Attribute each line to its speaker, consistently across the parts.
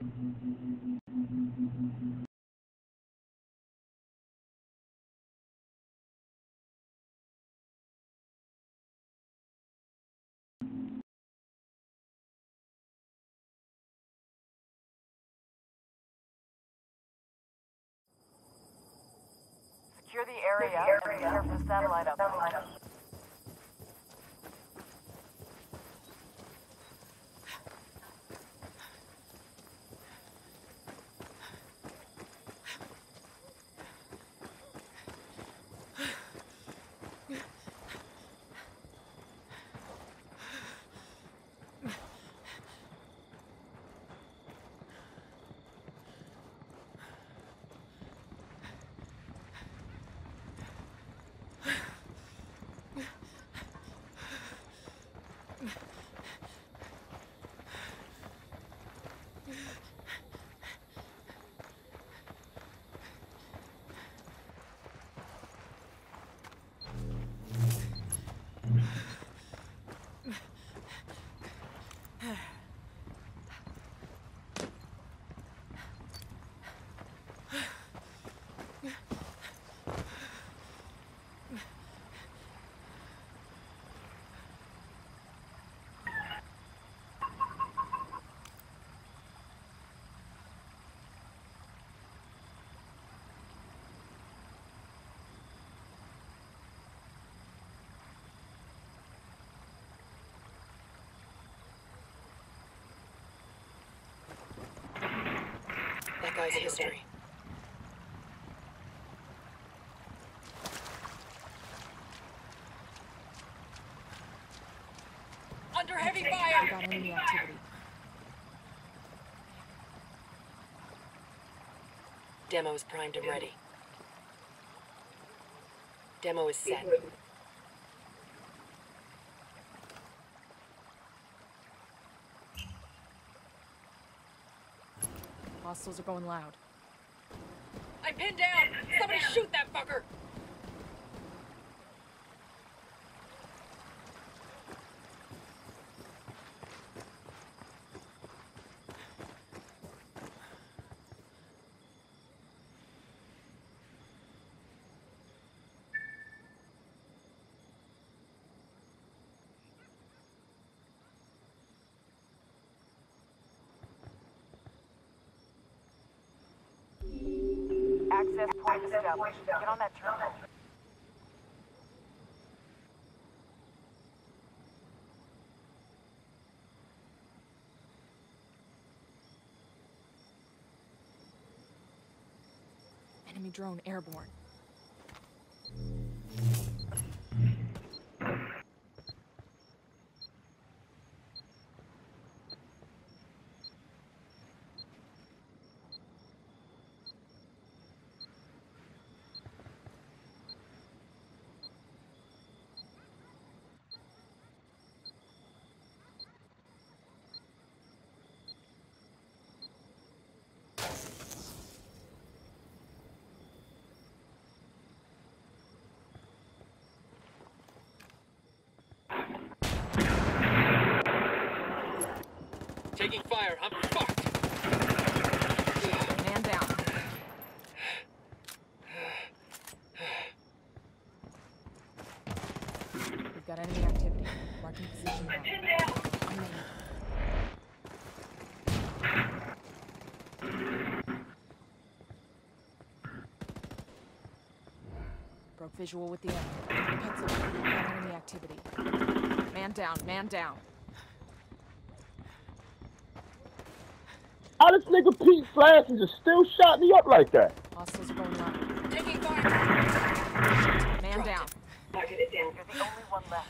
Speaker 1: Secure the area and prepare for the satellite up.
Speaker 2: That guy's history. Under heavy fire!
Speaker 3: Got enemy activity.
Speaker 2: Demo is primed and ready. Demo is set.
Speaker 3: Hostiles are going loud.
Speaker 2: I'm pinned down! Somebody shoot that fucker!
Speaker 1: Access point established. Get on that terminal.
Speaker 3: Enemy drone airborne.
Speaker 4: Taking fire. I'm fucked.
Speaker 3: Man down. We've got enemy activity. Marking position now. Broke visual with the enemy. Pencil. We've got enemy activity. Man down. Man down.
Speaker 5: How this nigga Pete Flash and just still shot me up like that?
Speaker 3: Hostiles are going loud.
Speaker 2: Taking fire!
Speaker 3: Man down.
Speaker 2: Target it down.
Speaker 1: You're the only one left.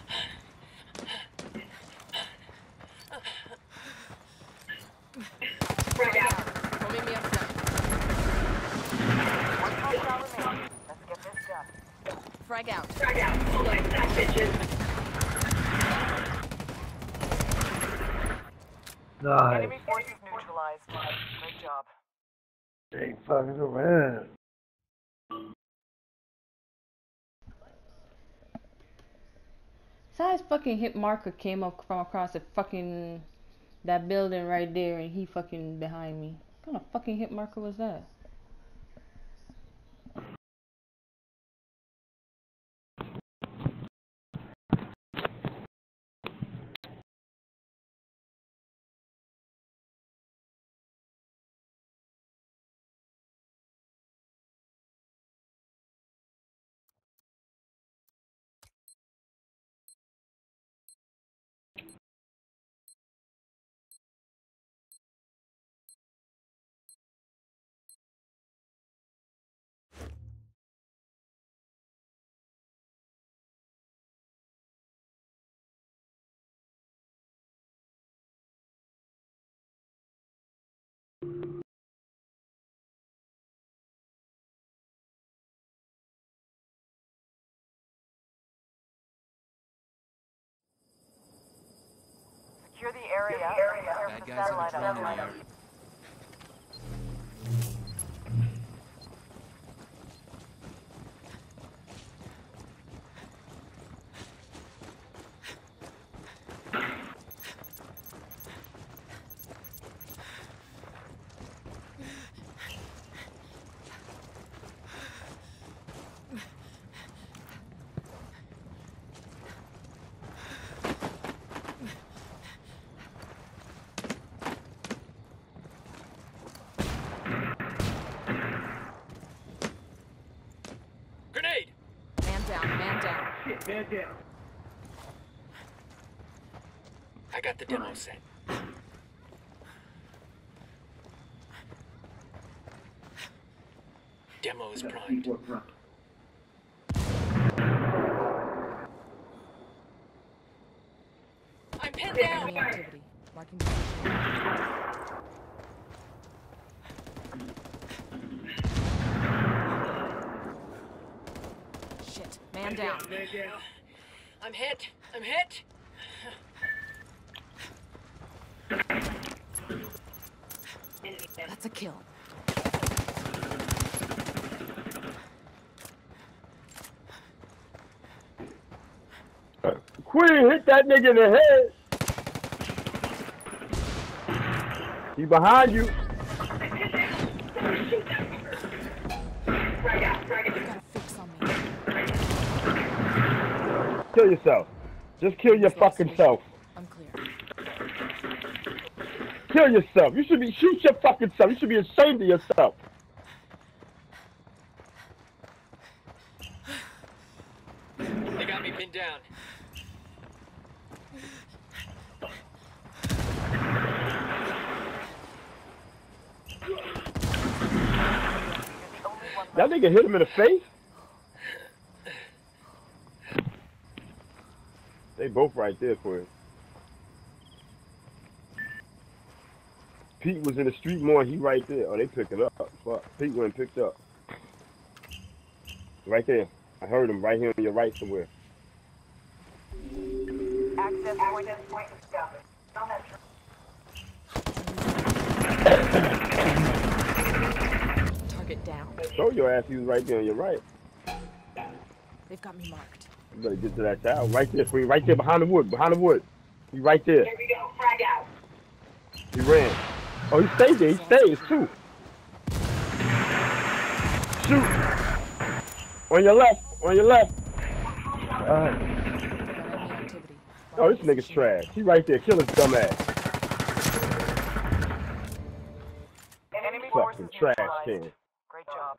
Speaker 2: Frag out.
Speaker 3: Don't make me upset.
Speaker 1: One hostile remaining. Let's get this done.
Speaker 3: Frag out.
Speaker 2: Frag out. Hold on, that bitches.
Speaker 5: Nice.
Speaker 1: Enemy forces neutralized. Great job.
Speaker 5: Ain't fucking around.
Speaker 6: Saw his fucking hit marker came up from across the fucking That building right there, and he fucking behind me. What kind of fucking hit marker was that?
Speaker 1: Secure the area.
Speaker 7: Bad guys have a drone in the area.
Speaker 4: Grenade!
Speaker 3: Man down, man down.
Speaker 5: Shit, man down.
Speaker 4: I got the demo set. Demo is primed.
Speaker 2: I'm pinned down.
Speaker 3: Enemy activity. Marking position. Shit. Man down.
Speaker 2: I'm hit. I'm hit.
Speaker 3: That's a kill.
Speaker 5: Queen hit that nigga in the head. He behind you.
Speaker 3: You got a fix on me.
Speaker 5: Kill yourself. Just kill your fucking self.
Speaker 3: I'm clear.
Speaker 5: Kill yourself. You should be shoot your fucking self. You should be ashamed of yourself.
Speaker 4: They got me pinned down.
Speaker 5: That nigga hit him in the face. They both right there for him. Pete was in the street more, he right there. Oh, they pick it up. Fuck. Pete went and picked up. Right there. I heard him right here on your right somewhere.
Speaker 1: Access point established.
Speaker 3: Target down.
Speaker 5: Show your ass he was right there on your right.
Speaker 3: They've got me marked.
Speaker 5: You better get to that child. Right there, Queen. Right there behind the wood. Behind the wood. He right there.
Speaker 1: Here we go. Frag out.
Speaker 5: He ran. Oh, he stayed there. He stays too. Shoot. On your left. On your left.
Speaker 3: Enemy activity.
Speaker 5: Oh, this nigga's trash. He right there. Kill his dumb ass.
Speaker 1: Enemy
Speaker 5: Fucking
Speaker 1: forces
Speaker 5: trash
Speaker 1: neutralized.
Speaker 5: can.
Speaker 1: Great job.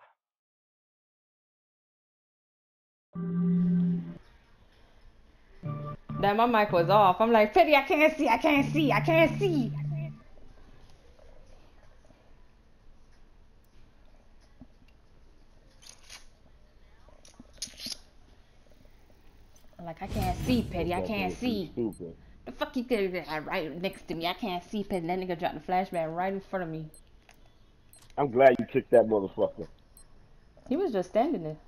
Speaker 6: That my mic was off. I'm like, Pity, I can't see, I can't see, I can't see. I'm like, I can't see, Petty, I can't see.
Speaker 5: Stupid.
Speaker 6: The fuck you did that right next to me? I can't see, Petty. That nigga dropped the flashbang right in front of me.
Speaker 5: I'm glad you kicked that motherfucker.
Speaker 6: He was just standing there.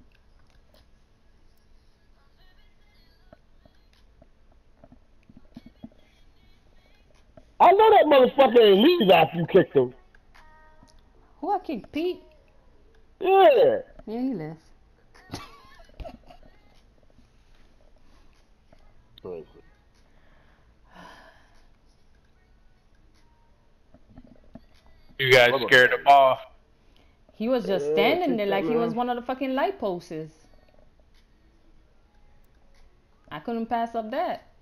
Speaker 5: I know that motherfucker ain't leave after you kicked him.
Speaker 6: Who I kicked? Pete?
Speaker 5: Yeah.
Speaker 6: Yeah, he left.
Speaker 8: You guys scared him off.
Speaker 6: He was just
Speaker 5: Yeah,
Speaker 6: standing there
Speaker 5: keep
Speaker 6: like
Speaker 5: that,
Speaker 6: he was
Speaker 5: man.
Speaker 6: one of the fucking light posts. I couldn't pass up that.